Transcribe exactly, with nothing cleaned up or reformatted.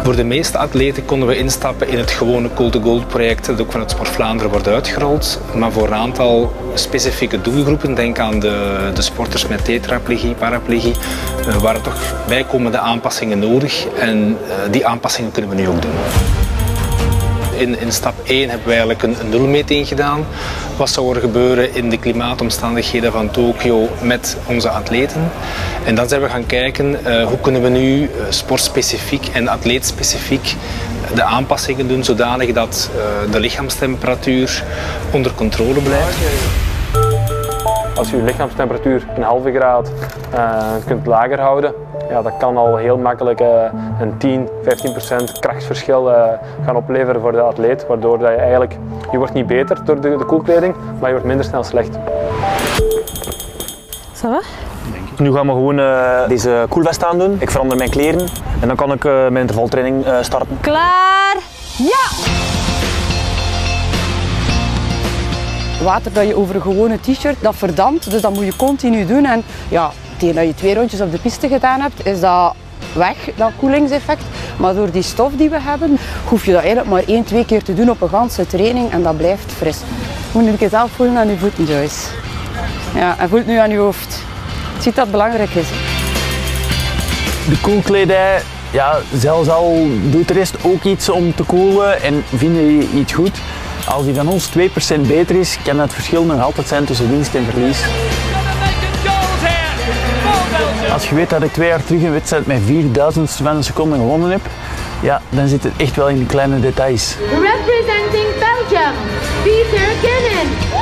Voor de meeste atleten konden we instappen in het gewone Cool to Gold project dat ook van het Sport Vlaanderen wordt uitgerold. Maar voor een aantal specifieke doelgroepen, denk aan de, de sporters met tetraplegie, paraplegie, uh, waren toch bijkomende aanpassingen nodig en uh, die aanpassingen kunnen we nu ook doen. In, in stap één hebben we eigenlijk een, een nulmeting gedaan. Wat zou er gebeuren in de klimaatomstandigheden van Tokio met onze atleten? En dan zijn we gaan kijken uh, hoe kunnen we nu uh, sportspecifiek en atleetspecifiek de aanpassingen doen zodanig dat uh, de lichaamstemperatuur onder controle blijft. Als je je lichaamstemperatuur een halve graad uh, kunt lager houden, ja, dat kan al heel makkelijk uh, een tien, vijftien procent krachtsverschil uh, gaan opleveren voor de atleet, waardoor dat je eigenlijk, je wordt niet beter door de, de koelkleding, maar je wordt minder snel slecht. Ça va? Nu gaan we gewoon uh, deze koelvest aandoen. Ik verander mijn kleren en dan kan ik uh, mijn intervaltraining uh, starten. Klaar? Ja! Water dat je over een gewone t-shirt, dat verdampt, dus dat moet je continu doen. En ja, tegen dat je twee rondjes op de piste gedaan hebt, is dat weg, dat koelingseffect. Maar door die stof die we hebben, hoef je dat eigenlijk maar één, twee keer te doen op een ganse training en dat blijft fris. Je moet nu zelf voelen aan je voeten, Joyce. Ja, en voelt nu aan je hoofd. Je ziet dat het belangrijk is. De koelkledij, ja, zelfs al doet de rest ook iets om te koelen en vinden je iets goed. Als die van ons twee procent beter is, kan het verschil nog altijd zijn tussen winst en verlies. Als je weet dat ik twee jaar terug een wedstrijd met vierduizendste van een seconde gewonnen heb, ja, dan zit het echt wel in de kleine details. Representing Belgium, Peter Ginnen.